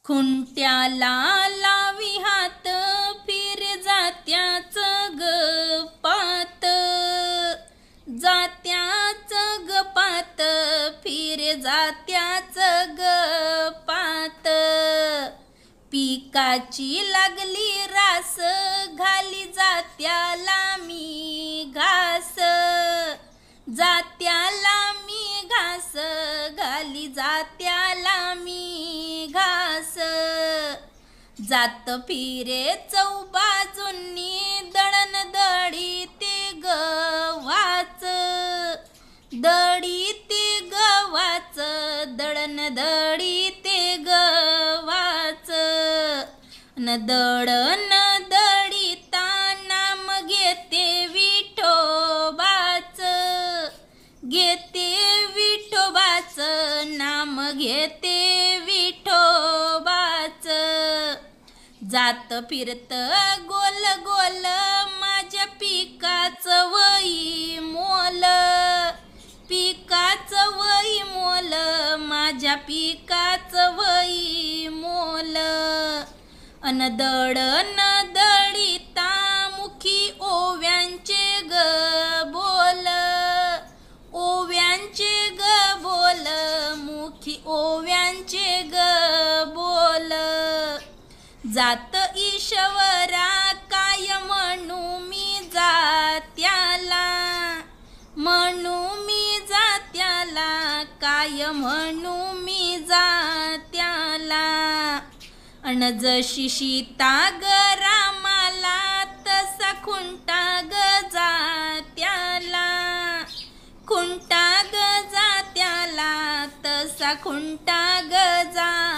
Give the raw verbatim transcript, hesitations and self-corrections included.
खुंट्याला लावी हात फिर जात्याच गपात, जात्याच गपात फिर जात्याच गपात। पिकाची लागली रास घाली जात्याला मी घास, जात्याला मी घास घाली जात्याला मी घास। जात फिरे चौबाजूंनी दळण दळी ते गव्हाच, दळी ते गव्हाच दळण दळी ते गव्हाच। न दळण दळीता नाम घेते विठोबाच, घेते विठोबाच नाम घेते विठोबाच। जात फिरत गोल गोल माझ्या पिकाचं वई मोल, पिकाचं वई मोल माझ्या पिकाचं वई मोल। अन दळण दळीता मुखी ओव्यांचे ग बोल, ओव्यांचे ग बोल मुखी ओव्यांचे ग बोल। जात ईश्वरा काय म्हणू मी जात्याला, म्हणू मी जात्याला काय म्हणू मी जात्याला। अन जशी सीता ग रामाला तसा खुंटा ग जात्याला, खुंटा ग जात्याला तसा खुंटा ग जा